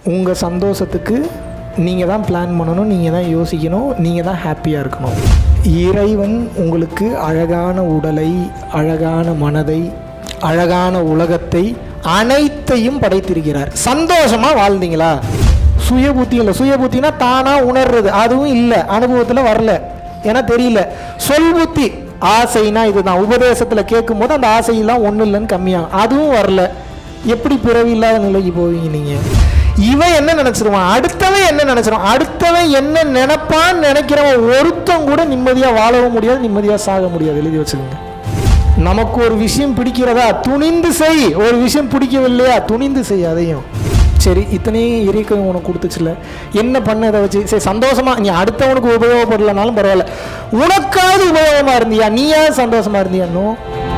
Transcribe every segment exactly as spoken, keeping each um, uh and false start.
உங்கள் சந்தோஷத்துக்கு நீங்கள் தான் பிளான் பண்ணணும், நீங்கள் தான் யோசிக்கணும், நீங்கள் தான் ஹாப்பியாக இருக்கணும். இறைவன் உங்களுக்கு அழகான உடலை, அழகான மனதை, அழகான உலகத்தை அனைத்தையும் படைத்திருக்கிறார். சந்தோஷமாக வாழ்ந்தீங்களா? சுய புத்தி இல்லை. சுய புத்தினா தானாக உணர்றது, அதுவும் இல்லை, அனுபவத்தில் வரல, ஏன்னா தெரியல. சொல் புத்தி, ஆசைனா இதுதான். உபதேசத்தில் கேட்கும் போது அந்த ஆசையெல்லாம் ஒன்றும் இல்லைன்னு கம்மியாகும், அதுவும் வரல. எப்படி பிறவி இல்லாத நிலைக்கு போவீங்க நீங்கள்? இவன் என்ன நினைச்சிருவான், அடுத்தவன் என்ன நினைச்சிருவான், அடுத்தவன் என்ன நினைப்பான்னு நினைக்கிறவன் ஒருத்தம் கூட நிம்மதியாக வாழவும் முடியாது, நிம்மதியாக சாக முடியாது. எழுதி வச்சுக்கோங்க. நமக்கு ஒரு விஷயம் பிடிக்கிறதா துணிந்து செய், ஒரு விஷயம் பிடிக்கவில்லையா துணிந்து செய். அதையும் சரி, இத்தனையும் இறைக்கம் உனக்கு கொடுத்துச்சுல, என்ன பண்ண இதை வச்சு சரி சந்தோஷமா, நீ அடுத்தவனுக்கு உபயோகப்படலனாலும் பரவாயில்ல, உனக்காவது உபயோகமா இருந்தியா, நீயாவது சந்தோஷமா இருந்தியானோ?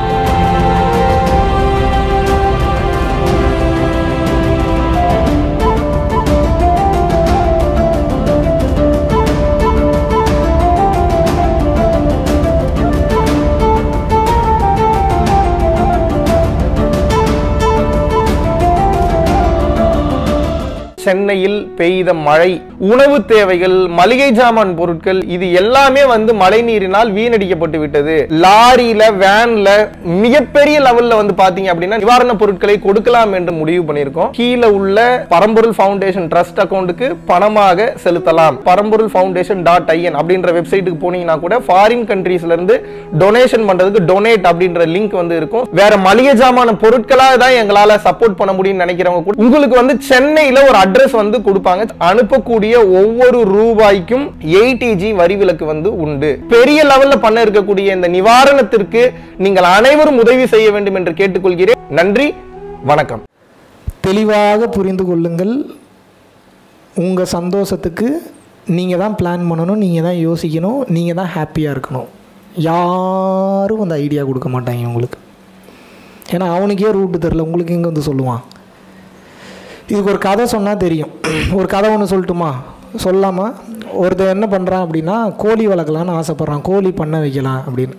சென்னையில் பெய்த மழை, உணவு தேவைகள், மளிகை ஜாமான் பொருட்கள், இது எல்லாமே வந்து மழை நீரினால் வீணடிக்கப்பட்டு விட்டது. லாரியில, வேன்ல மிகப்பெரிய லெவல்ல வந்து பாத்தீங்க அப்படின்னா நிவாரண பொருட்களை கொடுக்கலாம் என்று முடிவு பண்ணியிருக்கோம். கீழே உள்ள பரம்பொருள் ஃபவுண்டேஷன் ட்ரஸ்ட் அக்கௌண்ட்டுக்கு பணமாக செலுத்தலாம். பரம்பொருள் ஃபவுண்டேஷன் டாட் ஐஎன் அப்படின்ற வெப்சைட்டுக்கு போனீங்கன்னா கூட ஃபாரின் கண்ட்ரீஸ்ல இருந்து டொனேஷன் பண்றதுக்கு டொனேட் அப்படின்ற லிங்க் வந்து இருக்கும். வேற மளிகை ஜாமான பொருட்களா தான் எங்களால சப்போர்ட் பண்ண முடியும்னு நினைக்கிறவங்க கூட உங்களுக்கு வந்து சென்னையில ஒரு அட்ரஸ் வந்து கொடுப்பாங்க. அனுப்பக்கூடிய ஒவ்வொரு ரூபாய்க்கும் எயிட்டி வரி விலக்கு வந்து உண்டு. பெரிய லெவல்ல பண்ண இருக்கக்கூடிய இந்த நிவாரணத்திற்கு நீங்கள் அனைவரும் உதவி செய்ய வேண்டும் என்று கேட்டுக்கொள்கிறேன். நன்றி, வணக்கம். தெளிவாக புரிந்து கொள்ளுங்கள். உங்கள் சந்தோஷத்துக்கு நீங்கள் தான் பிளான் பண்ணணும், நீங்கள் தான் யோசிக்கணும், நீங்கள் தான் ஹாப்பியாக இருக்கணும். யாரும் அந்த ஐடியா கொடுக்க மாட்டாங்க உங்களுக்கு. ஏன்னா அவனுக்கே ரூட்டு தெரில, உங்களுக்கு எங்கே வந்து சொல்லுவான். இதுக்கு ஒரு கதை சொன்னால் தெரியும். ஒரு கதை ஒன்று சொல்லட்டுமா? சொல்லாமல் ஒருத்தர் என்ன பண்ணுறான் அப்படின்னா, கோழி வளர்க்கலான்னு ஆசைப்பட்றான், கோழி பண்ண வைக்கலாம் அப்படின்னு.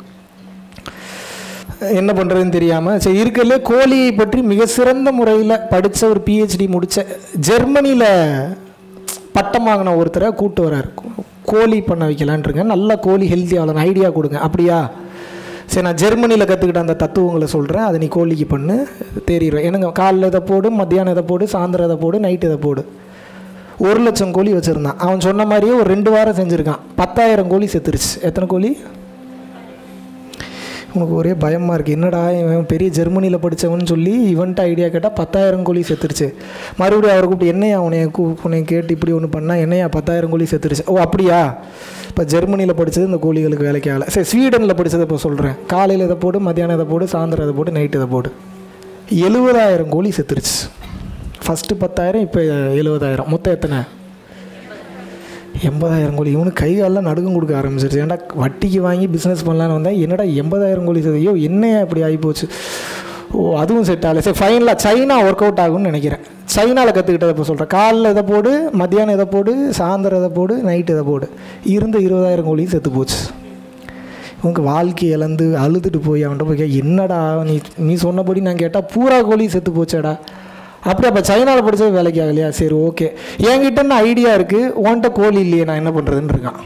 என்ன பண்ணுறதுன்னு தெரியாமல் சரி இருக்கிறதுலே கோழியை பற்றி மிக சிறந்த முறையில் படித்த ஒரு பிஹெச்டி முடித்த ஜெர்மனியில் பட்டம் வாங்கின ஒருத்தரை கூப்பிட்டு வர்றார். கோழி பண்ண வைக்கலான்ட்ருங்க, நல்ல கோழி ஹெல்த்தி ஆகலாம், ஐடியா கொடுங்க. அப்படியா, சரி நான் ஜெர்மனியில் கற்றுக்கிட்ட அந்த தத்துவங்களை சொல்கிறேன், அதை நீ கோழிக்கு பண்ணு தெரியும். எனக்கு காலைல இதை போடு, மத்தியானம் இதை போடு, சாயந்தரம் இதை போடு, நைட்டு இதை போடு. ஒரு லட்சம் கோழி வச்சுருந்தான். அவன் சொன்ன மாதிரியே ஒரு ரெண்டு வாரம் செஞ்சுருக்கான். பத்தாயிரம் கோழி செத்துருச்சு. எத்தனை கோழி? உனக்கு ஒரே பயமாக இருக்குது, என்னடா இவன் பெரிய ஜெர்மனியில் படித்தவன் சொல்லி இவன்ட்டு ஐடியா கேட்டால் பத்தாயிரம் கோழி செத்துருச்சு. மறுபடியும் அவரை கூப்பிட்டு என்னையா உனைய கூ உன்னை கேட்டு இப்படி ஒன்று பண்ணால் என்னையா பத்தாயிரம் கோழி செத்துருச்சு. ஓ அப்படியா, இப்போ ஜெர்மனியில் படித்தது இந்த கோழிகளுக்கு வேலைக்கு ஆகலை. சரி ஸ்வீடனில் படித்ததை இப்போ சொல்கிறேன். காலையில் இதை போடு, மத்தியானம் இதை போடு, சாயந்தரம் இதை போடு, நைட்டு இதை போடு. எழுபதாயிரம் கோழி செத்துருச்சு. ஃபஸ்ட்டு பத்தாயிரம், இப்போ எழுபதாயிரம், மொத்தம் எத்தனை? எண்பதாயிரம் கோழி. இவனுக்கு கை காலில் நடுக்கம் கொடுக்க ஆரம்பிச்சிருச்சு. ஏன்டா வட்டிக்கு வாங்கி பிஸ்னஸ் பண்ணலான்னு வந்தேன், என்னடா எண்பதாயிரம் கோழி செத்து, ஐயோ என்னையா இப்படி ஆகிப்போச்சு. ஓ அதுவும் செட் ஆகலை. சரி ஃபைனலாக சைனா ஒர்க் அவுட் ஆகும்னு நினைக்கிறேன். சைனாவில் கற்றுக்கிட்டதை இப்போ சொல்கிறேன். காலைல இதை போடு, மத்தியானம் இதை போடு, சாயந்தரம் இதை போடு, நைட்டு இதை போடு. இருந்த இருபதாயிரம் கோழியும் செத்து போச்சு. இவங்க வாழ்க்கை இழந்து அழுதுட்டு போய் அவன்கிட்ட போய் என்னடா நீ நீ சொன்னபடி நான் கேட்டால் பூரா கோழி செத்து போச்சாடா. அப்படி அப்போ சைனாவில் படித்தது வேலைக்கு ஆகலையா? சரி ஓகே, என்கிட்ட என்ன ஐடியா இருக்குது, உன்கிட்ட கோழி இல்லையே, நான் என்ன பண்ணுறதுன்னு இருக்கான்.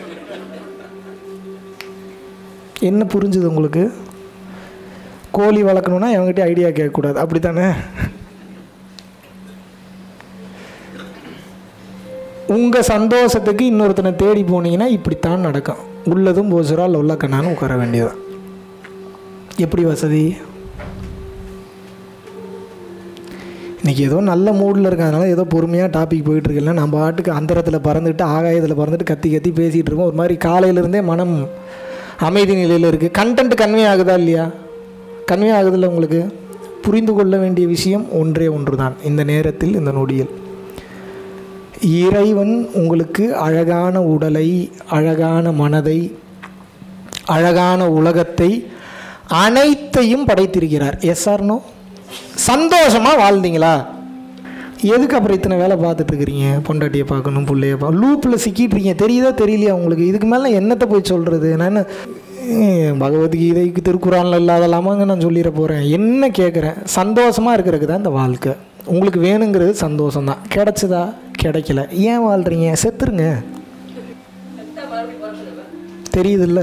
என்ன புரிஞ்சுது உங்களுக்கு? கோழி வளர்க்கணுன்னா என்கிட்ட ஐடியா கேட்கக்கூடாது, அப்படி தானே? உங்கள் சந்தோஷத்துக்கு இன்னொருத்தனை தேடி போனீங்கன்னா இப்படித்தான் நடக்கும். உள்ளதும் போசுரா உள்ள கண்ணான்னு உட்கார வேண்டியதான். எப்படி வசதி? இன்றைக்கி ஏதோ நல்ல மூடில் இருக்கிறதுனால ஏதோ பொறுமையாக டாபிக் போயிட்டுருக்கல, நம்ம பாட்டுக்கு அந்தரத்தில் பறந்துட்டு ஆகாயத்தில் பறந்துட்டு கத்தி கத்தி பேசிகிட்டு இருக்கோம். ஒரு மாதிரி காலையிலேருந்தே மனம் அமைதி நிலையில் இருக்குது. கண்டென்ட் கன்வே ஆகுதா இல்லையா? கன்வே ஆகுதில்ல உங்களுக்கு? புரிந்து கொள்ள வேண்டிய விஷயம் ஒன்றே ஒன்று தான் இந்த நேரத்தில், இந்த நொடியில். இறைவன் உங்களுக்கு அழகான உடலை, அழகான மனதை, அழகான உலகத்தை அனைத்தையும் படைத்திருக்கிறார். Yes or no? சந்தோஷமாக வாழ்ந்தீங்களா? எதுக்கு அப்புறம் இத்தனை வேலை பார்த்துட்ருக்குறீங்க? பொண்டாட்டியை பார்க்கணும், பிள்ளைய பார்க்கணும், லூப்பில் சிக்கிட்டுருக்கீங்க. தெரியுதா தெரியலையா உங்களுக்கு? இதுக்கு மேலே என்னத்தை போய் சொல்கிறது? நான் என்ன பகவத்கீதைக்கு திருக்குறானில் இல்லாதலாமாங்க நான் சொல்லிட போகிறேன். என்ன கேட்குறேன்? சந்தோஷமாக இருக்கிறதுக்கு தான் இந்த வாழ்க்கை. உங்களுக்கு வேணுங்கிறது சந்தோஷம் தான். கிடைச்சதா? கிடைக்கல. ஏன் வாழ்கிறீங்க? செத்துருங்க. தெரியுதுல்ல?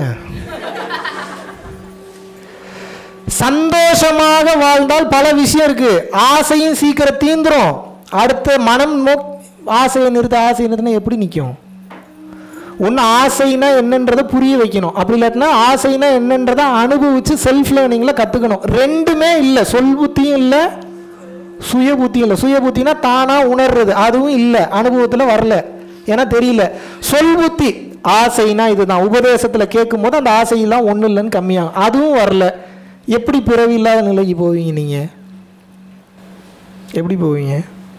சந்தோஷமாக வாழ்ந்தால் பல விஷயம் இருக்கு. ஆசையும் சீக்கிரம் தீந்துரும். அடுத்த மனம் நோ ஆசையை நிறுத்த ஆசையை நிறுத்தினா எப்படி நிற்கும்? ஒன்று ஆசைனா என்னன்றதை புரிய வைக்கணும். அப்படி இல்லாட்டினா ஆசைனா என்னன்றதை அனுபவித்து செல்ஃப் லேர்னிங்கில் கற்றுக்கணும். ரெண்டுமே இல்லை. சொல் புத்தியும் இல்லை, சுய புத்தியும் இல்லை. சுய புத்தினா தானாக உணர்றது, அதுவும் இல்லை, அனுபவத்தில் வரல, ஏன்னா தெரியல. சொல் புத்தி ஆசைனா இதுதான், உபதேசத்தில் கேட்கும் போது அந்த ஆசையெல்லாம் ஒன்றும் இல்லைன்னு கம்மியாகும், அதுவும் வரல. எப்படி பிறவி இல்லாத நிலைக்கு போவீங்க? நீங்கள் எப்படி போவீங்க?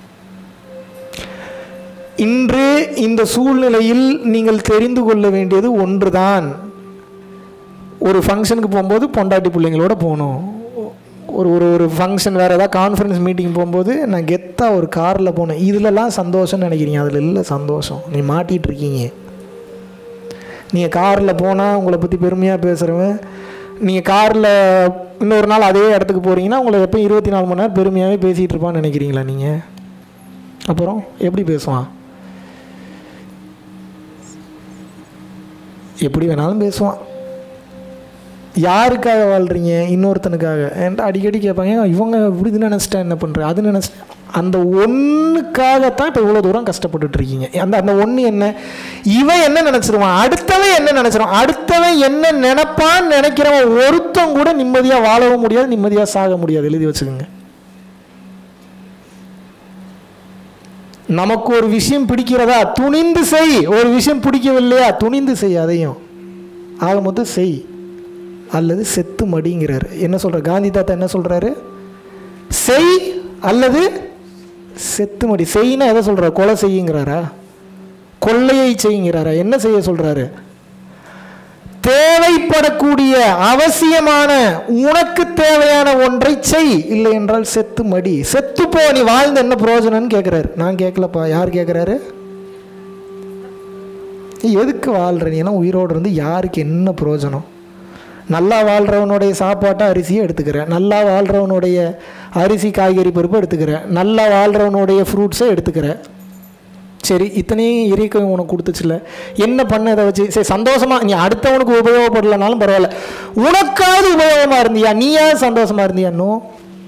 இன்று இந்த சூழ்நிலையில் நீங்கள் தெரிந்து கொள்ள வேண்டியது ஒன்றுதான். ஒரு ஃபங்க்ஷனுக்கு போகும்போது பொண்டாட்டி பிள்ளைங்களோட போகணும். ஒரு ஒரு ஒரு ஃபங்க்ஷன் வேறு ஏதாவது கான்ஃபரன்ஸ் மீட்டிங் போகும்போது நான் கெத்தாக ஒரு காரில் போனேன். இதிலலாம் சந்தோஷம்னு நினைக்கிறீங்க, அதில் இல்லை சந்தோஷம். நீ மாட்டிகிட்டு இருக்கீங்க. நீங்கள் காரில் போனால் உங்களை பற்றி பெருமையாக பேசுகிறவன், நீங்கள் காரில் இன்னொரு நாள் அதே இடத்துக்கு போகிறீங்கன்னா உங்களை எப்போ இருபத்தி நாலு மணி நேரம் பெருமையாகவே பேசிகிட்டு இருப்பான்னு நினைக்கிறீங்களா நீங்கள்? அப்புறம் எப்படி பேசுவான்? எப்படி வேணாலும் பேசுவான். யாருக்காக வாழ்கிறீங்க? இன்னொருத்தனுக்காக. என்கிட்ட அடிக்கடி கேட்பாங்க, இவங்க இப்படி இது நினச்சிட்டா என்ன பண்ணுற, அது நினச்சிட்டேன். அந்த ஒன்றுக்காகத்தான் இப்போ இவ்வளோ தூரம் கஷ்டப்பட்டுட்ருக்கீங்க. அந்த அந்த ஒன்று என்ன? இவன் என்ன நினச்சிருவான், அடுத்தவன் என்ன நினச்சிருவான், அடுத்தவன் என்ன நினைப்பான்னு நினைக்கிறவன் ஒருத்தன் கூட நிம்மதியாக வாழவும் முடியாது, நிம்மதியாக சாக முடியாது. எழுதி வச்சுக்கோங்க. நமக்கு ஒரு விஷயம் பிடிக்கிறதா, துணிந்து செய். ஒரு விஷயம் பிடிக்கவில்லையா, துணிந்து செய். அதையும் ஆக மொத்தம் செய் அல்லது செத்து மடிங்கிறாரு. என்ன சொல்ற காந்தி தாத்தா? என்ன சொல்றாரு? செய் அல்லது செத்து மடி. செய்னா எதை சொல்ற? கொலை செய்யுங்கிறாரா? கொள்ளையை செய்யுங்கிறாரா? என்ன செய்ய சொல்றாரு? தேவைப்படக்கூடிய அவசியமான உனக்கு தேவையான ஒன்றை செய், இல்லை என்றால் செத்து மடி. செத்து போ, நீ வாழ்ந்து என்ன பிரயோஜனம்னு கேட்குறாரு. நான் கேட்கலப்பா. யார் கேட்குறாரு? நீ எதுக்கு வாழ்கிற? நீ எல்லாம் உயிரோடு இருந்து யாருக்கு என்ன பிரயோஜனம்? நல்லா வாழ்கிறவனுடைய சாப்பாட்டை அரிசியை எடுத்துக்கிறேன், நல்லா வாழ்கிறவனுடைய அரிசி காய்கறி பருப்பு எடுத்துக்கிறேன், நல்லா வாழ்கிறவனுடைய ஃப்ரூட்ஸை எடுத்துக்கிறேன். சரி, இத்தனையும் இறைக்க உனக்கு கொடுத்துச்சுல, என்ன பண்ண இதை வச்சு? சரி, சந்தோஷமாக நீ அடுத்தவனுக்கு உபயோகப்படலனாலும் பரவாயில்ல, உனக்காவது உபயோகமாக இருந்தியா? நீயாவது சந்தோஷமாக இருந்தியா? இன்னும்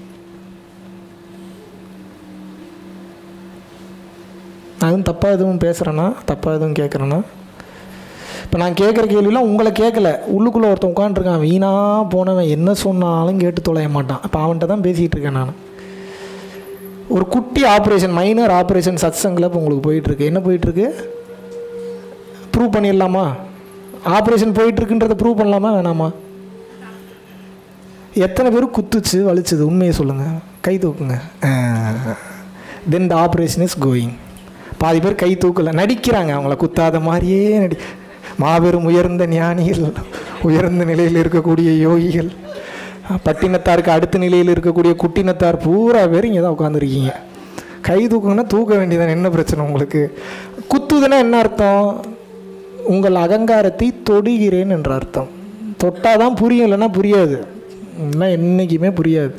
அதுவும் தப்பாக எதுவும் பேசுகிறேன்னா, தப்பாக எதுவும் கேட்குறேன்னா? இப்போ நான் கேட்குற கேள்விலாம் உங்களை கேட்கல, உள்ளுக்குள்ளே ஒருத்தன் உட்காந்துருக்கான், வீணாக போனவன், என்ன சொன்னாலும் கேட்டு தொலைய மாட்டான். இப்போ அவன்கிட்ட தான் பேசிகிட்டு இருக்கேன் நான். ஒரு குட்டி ஆப்ரேஷன், மைனர் ஆப்ரேஷன் சத்சங்கில் இப்போ உங்களுக்கு போயிட்டுருக்கு. என்ன போயிட்டுருக்கு? ப்ரூவ் பண்ணிடலாமா? ஆப்ரேஷன் போயிட்டுருக்குன்றதை ப்ரூவ் பண்ணலாமா வேணாமா? எத்தனை பேர் குத்துச்சு வலிச்சுது? உண்மையை சொல்லுங்கள், கை தூக்குங்க. Then the operation is going. பாதி பேர் கை தூக்கலை, நடிக்கிறாங்க, அவங்கள குத்தாத மாதிரியே நடி. மாபெரும் உயர்ந்த ஞானிகள், உயர்ந்த நிலையில் இருக்கக்கூடிய யோகிகள், பட்டினத்தாருக்கு அடுத்த நிலையில் இருக்கக்கூடிய குட்டினத்தார் பூரா பேர் இங்கே தான் உட்காந்துருக்கீங்க. கை தூக்குங்கன்னா தூக்க வேண்டியதான், என்ன பிரச்சனை உங்களுக்கு? குத்துதுன்னா என்ன அர்த்தம்? உங்கள் அகங்காரத்தை தொடுகிறேன் என்ற அர்த்தம். தொட்டால் தான் புரியும், இல்லைன்னா புரியாது, இல்லைன்னா என்றைக்குமே புரியாது.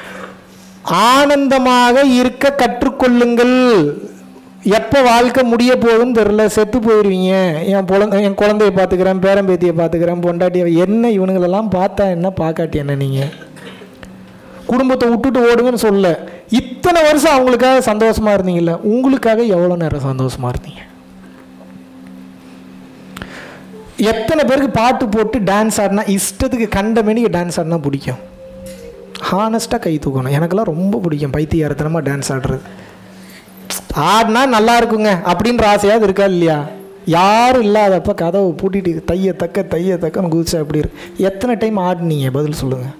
ஆனந்தமாக இருக்க கற்றுக்கொள்ளுங்கள். எப்போ வாழ்க்கை முடிய போகுதுன்னு தெரில, செத்து போயிடுவீங்க. என் குழந்தை என் குழந்தைய பார்த்துக்கிறேன், பேரம்பேத்தியை பார்த்துக்கிறேன், பொண்டாட்டியை, என்ன இவனுங்களெல்லாம் பார்த்தா என்ன, பார்க்காட்டி என்ன? நீங்கள் குடும்பத்தை விட்டுட்டு ஓடுங்கன்னு சொல்ல, இத்தனை வருஷம் அவங்களுக்காக சந்தோஷமாக இருந்தீங்கல்ல, உங்களுக்காக எவ்வளோ நேரம் சந்தோஷமாக இருந்தீங்க? எத்தனை பேருக்கு பாட்டு போட்டு டான்ஸ் ஆடினா, இஷ்டத்துக்கு கண்ட மேனிக்கு டான்ஸ் ஆடினா பிடிக்கும்? ஹானஸ்ட்டாக கை தூக்கணும். எனக்கெல்லாம் ரொம்ப பிடிக்கும் பைத்தியாரத்தனமாக டான்ஸ் ஆடுறது. ஆடினா நல்லா இருக்குங்க அப்படின்ற ஆசையாவது இருக்கா இல்லையா? யாரும் இல்லாதப்ப கதவை பூட்டிட்டு தைய தக்க தைய தக்கன்னு குதிச்சா எப்படி இருக்கு? எத்தனை டைம் ஆடினீங்க? பதில் சொல்லுங்கள்.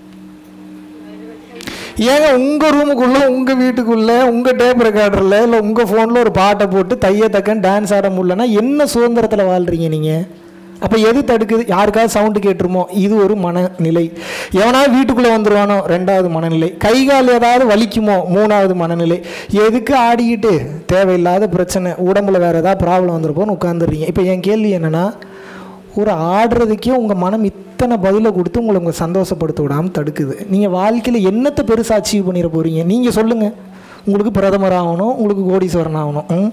ஏங்க உங்கள் ரூமுக்குள்ளே, உங்கள் வீட்டுக்குள்ளே, உங்கள் டேப் ரெக்கார்டரில் இல்லை உங்கள் ஃபோனில் ஒரு பாட்டை போட்டு தைய தக்கன்னு டான்ஸ் ஆட முடியலன்னா என்ன சுதந்திரத்தில் வாழ்கிறீங்க நீங்கள்? அப்போ எது தடுக்குது? யாருக்காவது சவுண்டு கேட்டுருமோ, இது ஒரு மனநிலை. எவனாவது வீட்டுக்குள்ளே வந்துடுவானோ, ரெண்டாவது மனநிலை. கை கால் ஏதாவது வலிக்குமோ, மூணாவது மனநிலை. எதுக்கு ஆடிக்கிட்டு? தேவையில்லாத பிரச்சனை, உடம்புல வேறு ஏதாவது ப்ராப்ளம் வந்துருப்போன்னு உட்காந்துடுறீங்க. இப்போ என் கேள்வி என்னென்னா, ஒரு ஆடுறதுக்கே உங்கள் மனம் இத்தனை பதிலை கொடுத்து உங்களை உங்களை சந்தோஷப்படுத்த விடாமல் தடுக்குது. நீங்கள் வாழ்க்கையில் என்னத்தை பெருசாக அச்சீவ் பண்ணிட போகிறீங்க? நீங்கள் சொல்லுங்கள். உங்களுக்கு பிரதமர் ஆகணும், உங்களுக்கு கோடீஸ்வரன் ஆகணும். ம்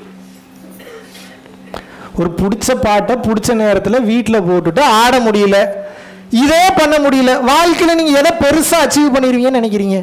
ஒரு பிடிச்ச பாட்டை பிடிச்ச நேரத்தில் வீட்டில் போட்டுட்டு ஆட முடியல, இதே பண்ண முடியல, வாழ்க்கையில் நீங்கள் எதை பெருசாக அச்சீவ் பண்ணிடுவீங்கன்னு நினைக்கிறீங்க?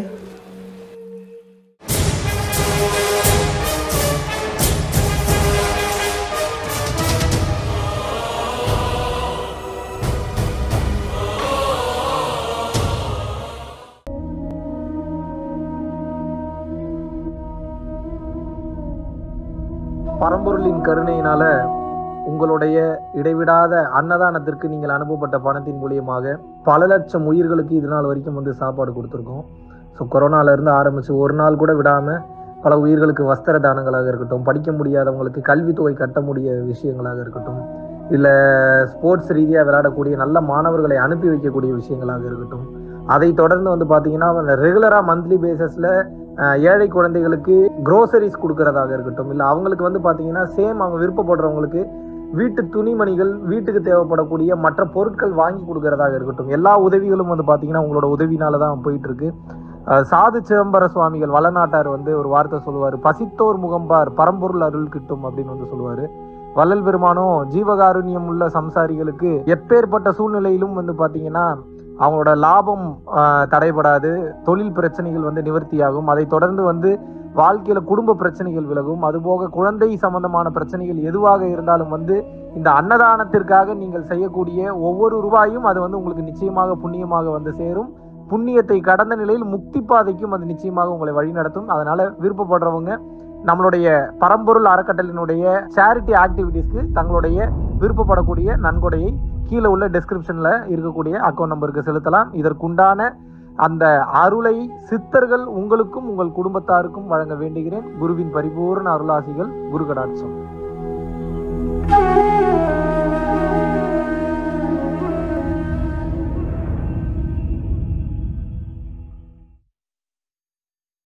பரம்பொருளின் கருணையினால உங்களுடைய இடைவிடாத அன்னதானத்திற்கு நீங்கள் அனுப்பப்பட்ட பணத்தின் மூலியமாக பல லட்சம் உயிர்களுக்கு இது நாள் வரைக்கும் வந்து சாப்பாடு கொடுத்துருக்கோம். ஸோ கொரோனாலேருந்து ஆரம்பித்து ஒரு நாள் கூட விடாமல் பல உயிர்களுக்கு வஸ்திர தானங்களாக இருக்கட்டும், படிக்க முடியாதவங்களுக்கு கல்வித்தொகை கட்ட முடிய விஷயங்களாக இருக்கட்டும், இல்லை ஸ்போர்ட்ஸ் ரீதியாக விளையாடக்கூடிய நல்ல மாணவர்களை அனுப்பி வைக்கக்கூடிய விஷயங்களாக இருக்கட்டும், அதை தொடர்ந்து வந்து பார்த்தீங்கன்னா ரெகுலராக மந்த்லி பேசிஸில் ஏழை குழந்தைகளுக்கு க்ரோசரிஸ் கொடுக்கறதாக இருக்கட்டும், இல்லை அவங்களுக்கு வந்து பார்த்தீங்கன்னா சேம் அவங்க விருப்பப்படுறவங்களுக்கு வீட்டு துணிமணிகள், வீட்டுக்கு தேவைப்படக்கூடிய மற்ற பொருட்கள் வாங்கி கொடுக்கறதாக இருக்கட்டும், எல்லா உதவிகளும் வந்து பார்த்தீங்கன்னா உங்களோட உதவினால தான் போயிட்டு இருக்கு. சாது சிதம்பர சுவாமிகள் வளநாட்டார் வந்து ஒரு வார்த்தை சொல்லுவார், பசித்தோர் முகம்பார் பரம்பொருள் அருள் கிட்டும் அப்படின்னு வந்து சொல்லுவார். வள்ளல் பெருமானும் ஜீவகாருண்யம் உள்ள சம்சாரிகளுக்கு எப்பேற்பட்ட சூழ்நிலையிலும் வந்து பார்த்தீங்கன்னா அவங்களோட லாபம் தடைபடாது, தொழில் பிரச்சனைகள் வந்து நிவர்த்தியாகும், அதை தொடர்ந்து வந்து வாழ்க்கையில குடும்ப பிரச்சனைகள் விலகும், அதுபோக குழந்தை சம்பந்தமான பிரச்சனைகள் எதுவாக இருந்தாலும் வந்து இந்த அன்னதானத்திற்காக நீங்கள் செய்யக்கூடிய ஒவ்வொரு ரூபாயும் அது வந்து உங்களுக்கு நிச்சயமாக புண்ணியமாக வந்து சேரும். புண்ணியத்தை கடந்த நிலையில் முக்தி பாதைக்கும் அது நிச்சயமாக உங்களை வழிநடத்தும். அதனால விருப்பப்படுறவங்க நம்மளுடைய பரம்பொருள் அறக்கட்டளினுடைய சேரிட்டி ஆக்டிவிட்டீஸ்க்கு தங்களுடைய விருப்பப்படக்கூடிய நன்கொடையை கீழே உள்ள டிஸ்கிரிப்ஷன்ல இருக்கக்கூடிய அக்கௌண்ட் நம்பருக்கு செலுத்தலாம். இதற்குண்டான அந்த அருளை சித்தர்கள் உங்களுக்கும் உங்கள் குடும்பத்தாருக்கும் வழங்க வேண்டுகிறேன். குருவின் பரிபூர்ண அருளாசிகள். குரு கடாட்சம்.